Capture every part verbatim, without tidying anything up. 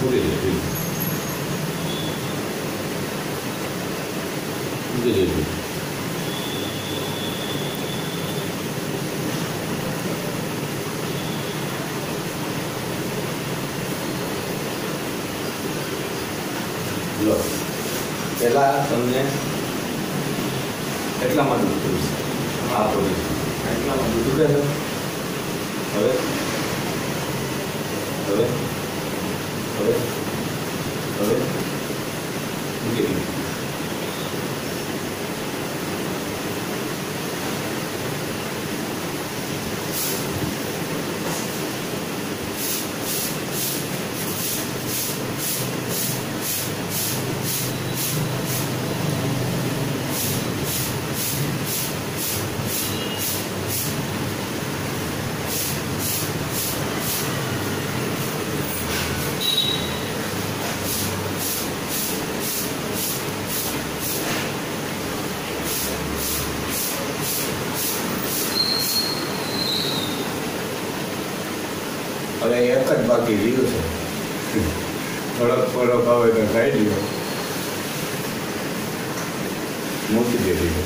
મૂકી દે મૂકી દે લો પહેલાં તમને એટલામાં દુખતું છે આ પોઝિશન એટલામાં દુખે છે હવે હવે હવે હવે મૂકી દઉં હવે એક જ બાકી રહ્યું છે થોડોક થોડોક આવે તો ખાઈ લ્યો મૂકી દે દીધો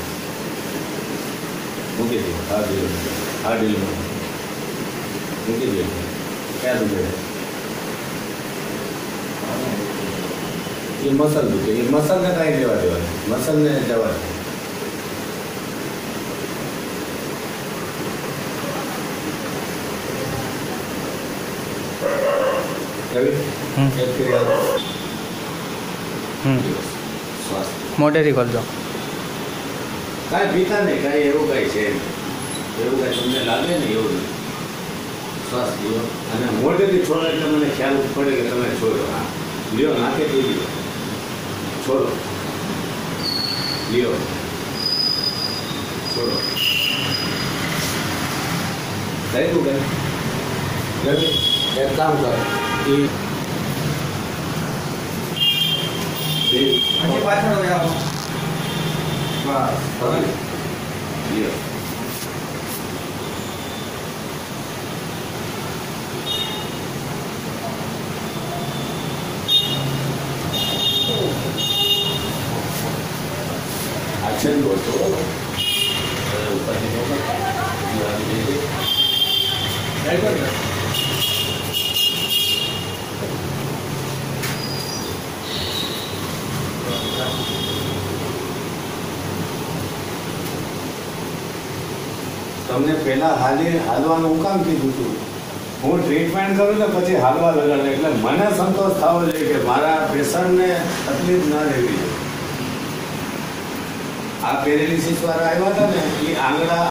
મૂકી દે આ ડીલ આ ડીલમાં મૂકી દે ક્યાં દુખે એ મસલ દુખે એ મસલને કાંઈ લેવા દેવાનું મસલને જવા દે મોટેથી કરજો કાંઈ પીતા નહીં કાંઈ એવું કાંઈ છે એવું કાંઈ તમને લાગે ને એવું નહીં શ્વાસ લ્યો અને મોટેથી છોડો એટલે મને ખ્યાલ પડે કે તમે છોડો હા લ્યો નાખે પી લ્યો છોડો લ્યો છોડો થઈ તું કઈ એક કામ કર એ પાછળ બસ લ્યો છેલ્લો હતો તમને પહેલા હાલી હાલવાનું હું કામ કીધું હતું હું ટ્રીટમેન્ટ કરું ને પછી હાલવા લગાડે એટલે મને સંતોષ થવો જોઈએ કે મારા પેશન્ટને તકલીફ ના લેવી જોઈએ. આ પેરેલિસિસ વાળા આવ્યા હતા ને એ આંગળા